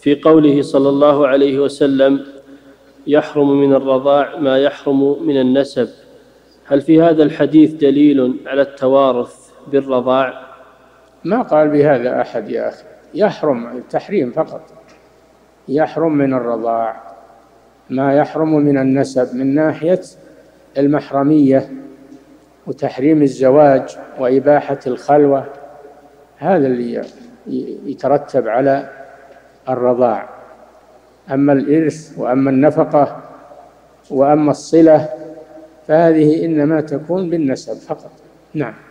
في قوله صلى الله عليه وسلم: يحرم من الرضاع ما يحرم من النسب، هل في هذا الحديث دليل على التوارث بالرضاع؟ ما قال بهذا أحد يا أخي، يحرم التحريم فقط، يحرم من الرضاع ما يحرم من النسب من ناحية المحرمية وتحريم الزواج وإباحة الخلوة، هذا اللي يترتب على الرضاع. أما الإرث وأما النفقة وأما الصلة فهذه إنما تكون بالنسب فقط. نعم.